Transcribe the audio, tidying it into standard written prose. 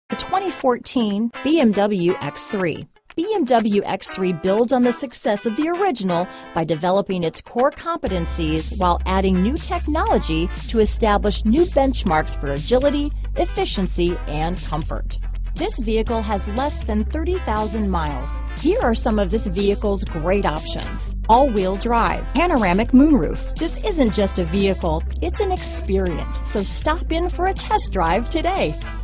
The 2014 BMW X3. BMW X3 builds on the success of the original by developing its core competencies while adding new technology to establish new benchmarks for agility, efficiency, and comfort. This vehicle has less than 30,000 miles. Here are some of this vehicle's great options: all-wheel drive, panoramic moonroof. This isn't just a vehicle, it's an experience. So stop in for a test drive today.